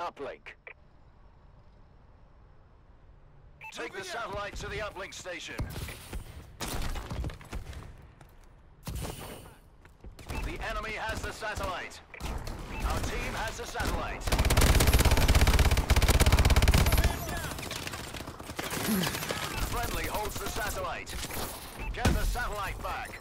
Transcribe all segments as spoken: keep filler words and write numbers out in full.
Uplink. Take the satellite to the uplink station. The enemy has the satellite. Our team has the satellite. Friendly holds the satellite. Get the satellite back.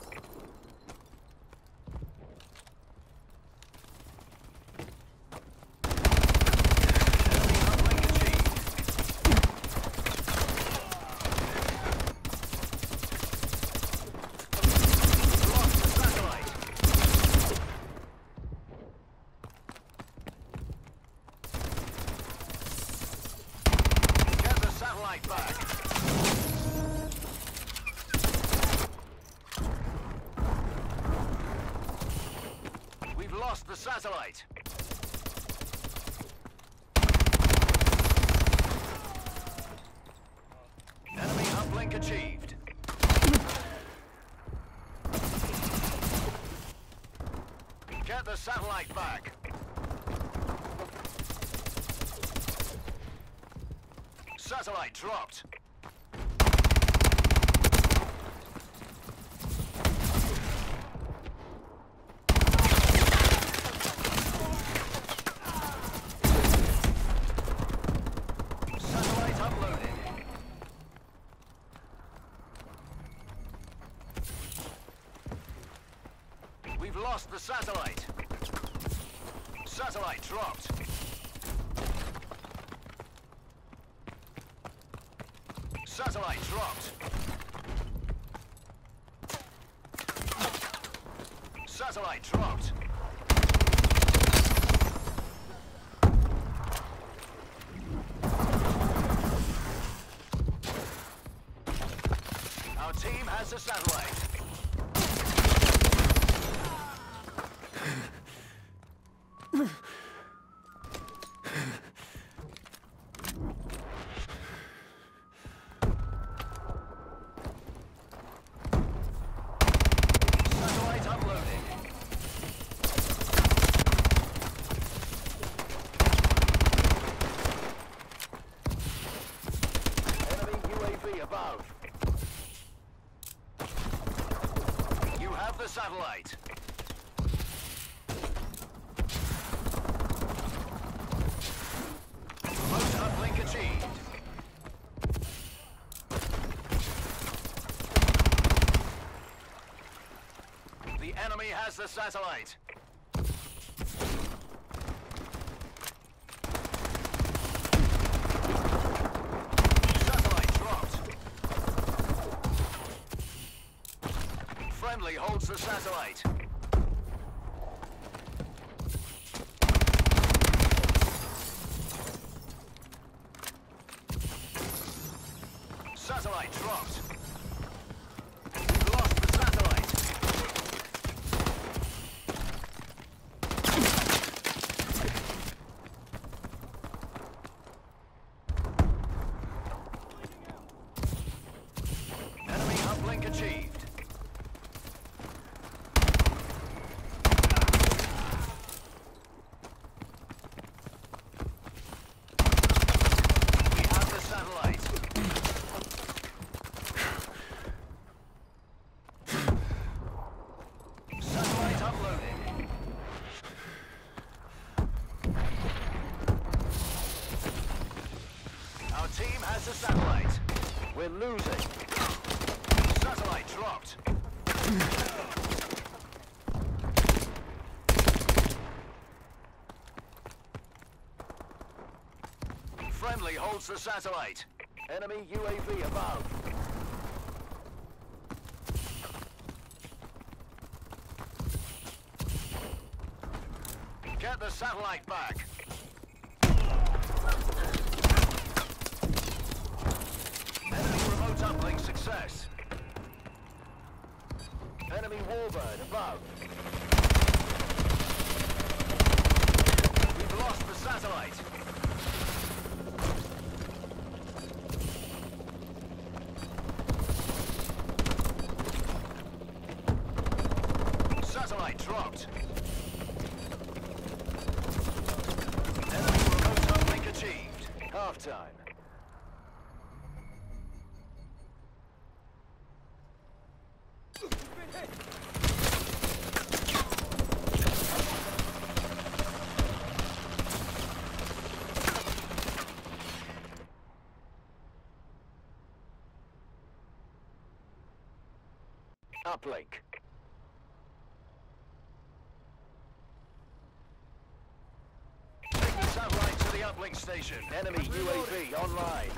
Back. We've lost the satellite. Enemy uplink achieved. Get the satellite back. Satellite dropped. Satellite uploaded. We've lost the satellite. Satellite dropped. Satellite dropped. Satellite dropped. Our team has a satellite. Above. You have the satellite. Remote uplink achieved. The enemy has the satellite. Friendly holds the satellite. Satellite dropped. We've lost the satellite. Enemy uplink achieved. Team has the satellite. We're losing. Satellite dropped. Friendly holds the satellite. Enemy U A V above. Get the satellite back. Uplink success. Enemy warbird above. We've lost the satellite. Satellite dropped. Enemy remote uplink. Take the satellite to the uplink station. Enemy U A V online.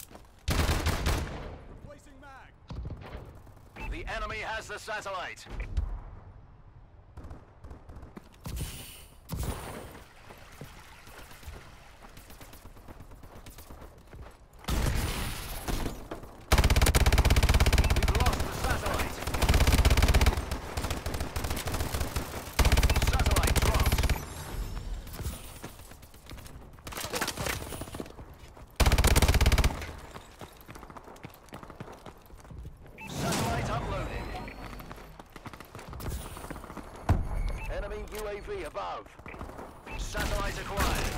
Replacing mag. The enemy has the satellite. We've lost the satellite. Satellite dropped. Satellite uploaded. Enemy U A V above. Satellite acquired.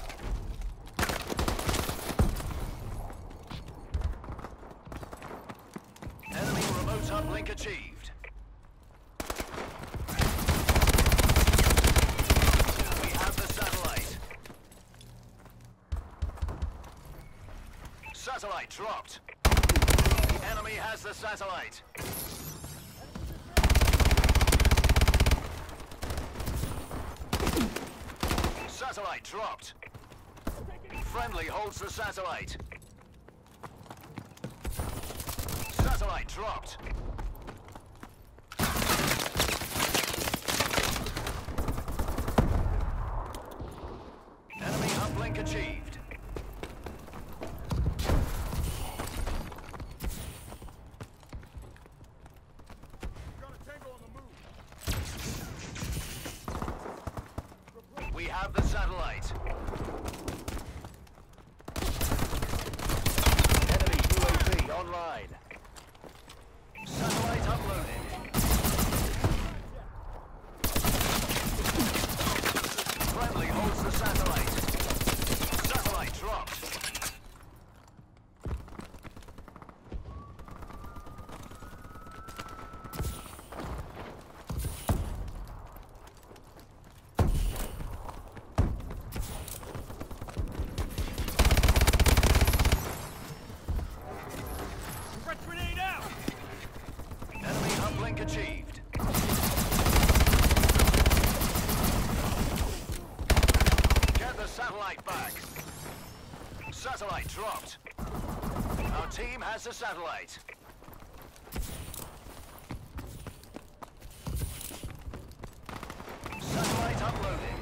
Enemy remote uplink achieved. We have the satellite. Satellite dropped. The enemy has the satellite. Satellite dropped. Friendly holds the satellite. Satellite dropped. Enemy uplink achieved. Got a tango on the move. We have the satellite. Enemy U A V online. Satellite uploaded. Friendly holds the satellite. Satellite dropped. Threat grenade out. Enemy uplink achieved. Get the satellite back. Satellite dropped. Our team has the satellite. Satellite uploaded.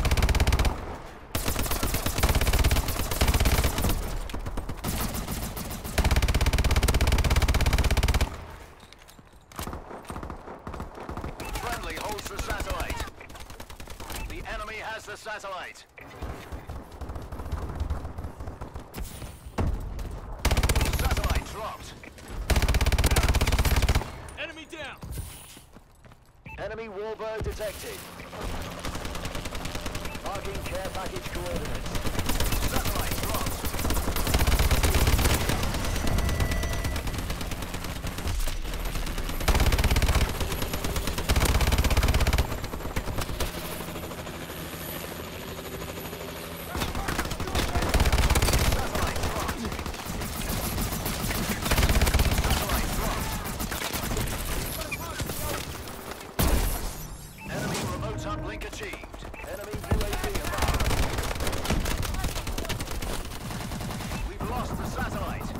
Friendly holds the satellite. The enemy has the satellite. Satellite dropped. Enemy down. Enemy warbird detected. Marking care package coordinates. Satellite dropped. Satellite dropped. Satellite dropped. Enemy remote uplink achieved. Enemy U A V above. We've lost the satellite.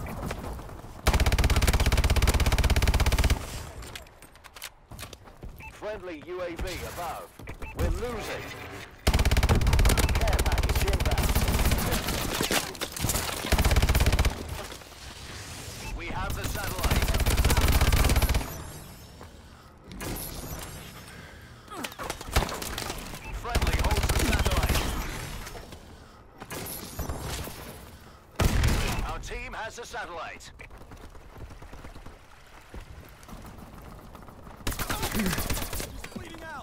Friendly U A V above. We're losing. Care package inbound. We have the satellite. Friendly holds the satellite. Our team has the satellite. He's bleeding out.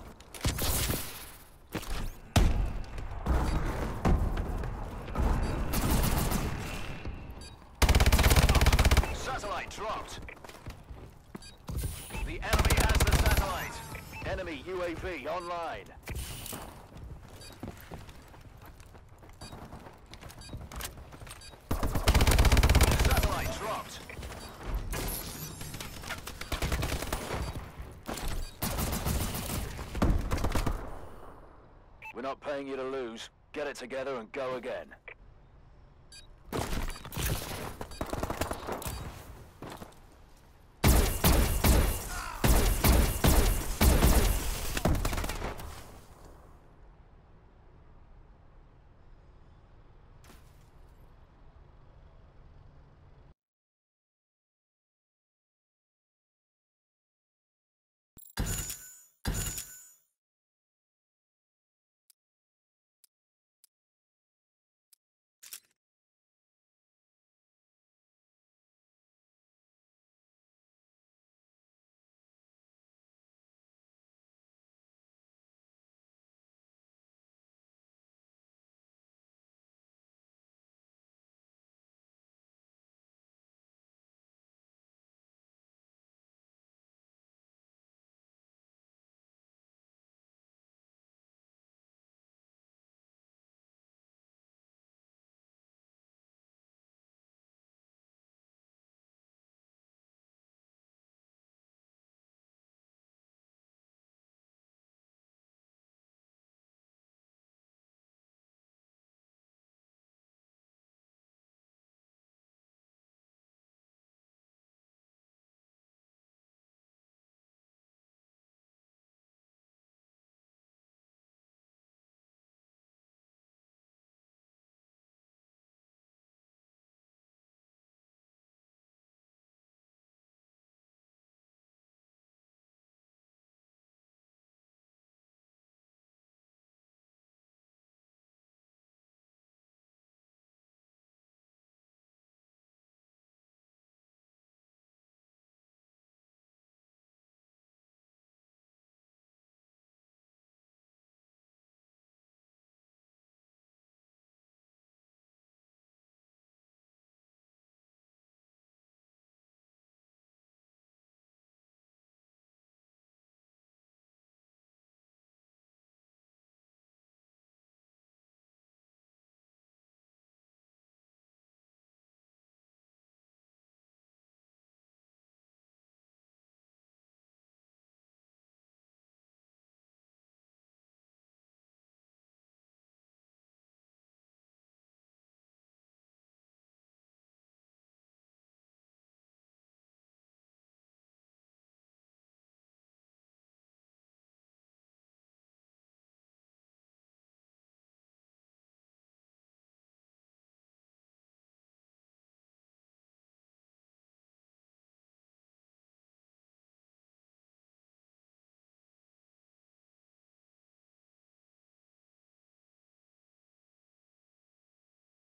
Satellite dropped. The enemy has the satellite. Enemy U A V online. Satellite dropped. We're not paying you to lose. Get it together and go again.